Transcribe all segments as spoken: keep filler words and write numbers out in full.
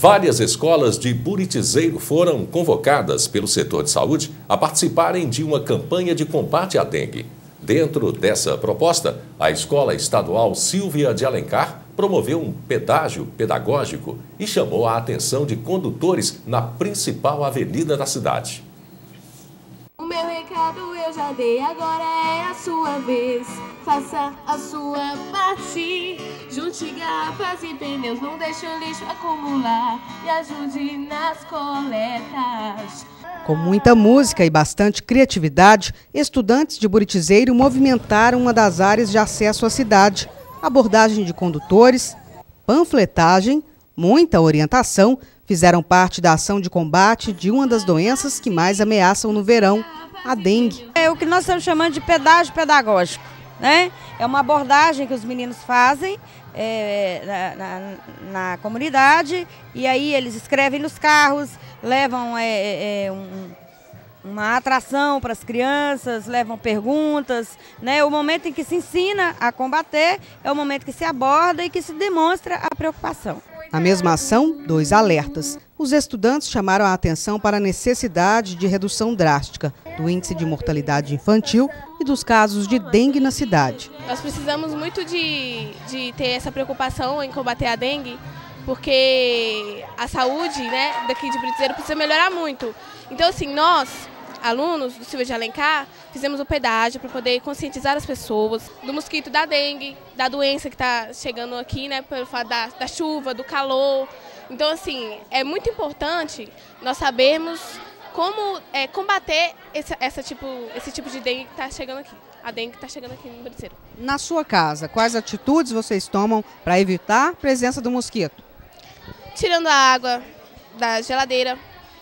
Várias escolas de Buritizeiro foram convocadas pelo setor de saúde a participarem de uma campanha de combate à dengue. Dentro dessa proposta, a Escola Estadual Silvia de Alencar promoveu um pedágio pedagógico e chamou a atenção de condutores na principal avenida da cidade. O meu recado eu já dei, agora é a sua vez. Faça a sua parte, junte garrafas e pneus, não deixe o lixo acumular e ajude nas coletas. Com muita música e bastante criatividade, estudantes de Buritizeiro movimentaram uma das áreas de acesso à cidade. Abordagem de condutores, panfletagem, muita orientação fizeram parte da ação de combate de uma das doenças que mais ameaçam no verão, a dengue. É o que nós estamos chamando de pedágio pedagógico, né? É uma abordagem que os meninos fazem é, na, na, na comunidade, e aí eles escrevem nos carros, levam é, é, um, uma atração para as crianças, levam perguntas, né? O momento em que se ensina a combater é o momento que se aborda e que se demonstra a preocupação. Na mesma ação, dois alertas. Os estudantes chamaram a atenção para a necessidade de redução drástica do índice de mortalidade infantil e dos casos de dengue na cidade. Nós precisamos muito de, de ter essa preocupação em combater a dengue, porque a saúde, né, daqui de Buritizeiro precisa melhorar muito. Então, assim, nós, alunos do Silvia de Alencar, fizemos o pedágio para poder conscientizar as pessoas do mosquito da dengue, da doença que está chegando aqui, né, pelo fato da, da chuva, do calor. Então, assim, é muito importante nós sabermos como é, combater esse, essa tipo, esse tipo de dengue que está chegando aqui. A dengue que está chegando aqui no Buritizeiro. Na sua casa, quais atitudes vocês tomam para evitar a presença do mosquito? Tirando a água da geladeira,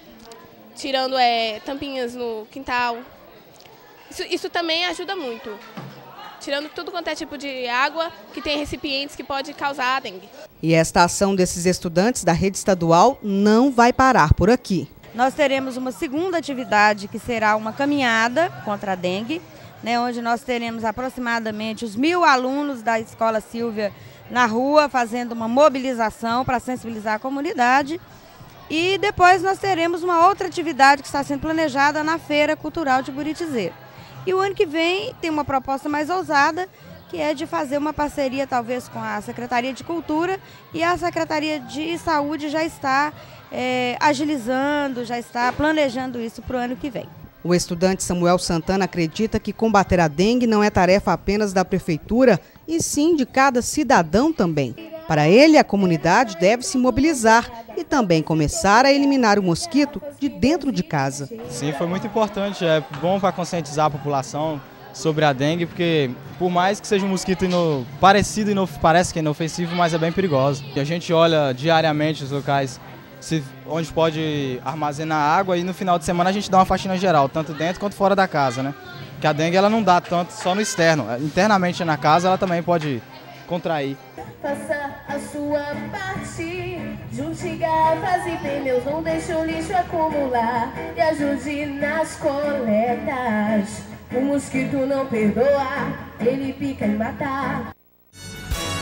tirando é, tampinhas no quintal. Isso, isso também ajuda muito. Tirando tudo quanto é tipo de água que tem recipientes que pode causar a dengue. E esta ação desses estudantes da rede estadual não vai parar por aqui. Nós teremos uma segunda atividade que será uma caminhada contra a dengue, né, onde nós teremos aproximadamente os mil alunos da Escola Silvia na rua fazendo uma mobilização para sensibilizar a comunidade. E depois nós teremos uma outra atividade que está sendo planejada na Feira Cultural de Buritizeiro. E o ano que vem tem uma proposta mais ousada, que é de fazer uma parceria talvez com a Secretaria de Cultura, e a Secretaria de Saúde já está é, agilizando, já está planejando isso para o ano que vem. O estudante Samuel Santana acredita que combater a dengue não é tarefa apenas da prefeitura, e sim de cada cidadão também. Para ele, a comunidade deve se mobilizar e também começar a eliminar o mosquito de dentro de casa. Sim, foi muito importante, é bom para conscientizar a população sobre a dengue, porque por mais que seja um mosquito ino... parecido, inof... parece que é inofensivo, mas é bem perigoso. E a gente olha diariamente os locais se... onde pode armazenar água, e no final de semana a gente dá uma faxina geral, tanto dentro quanto fora da casa, né? Porque a dengue ela não dá tanto só no externo, internamente na casa ela também pode contrair. Faça a sua parte, junte garrafas e pneus, não deixe o lixo acumular e ajude nas coletas. O mosquito não perdoa, ele pica e mata.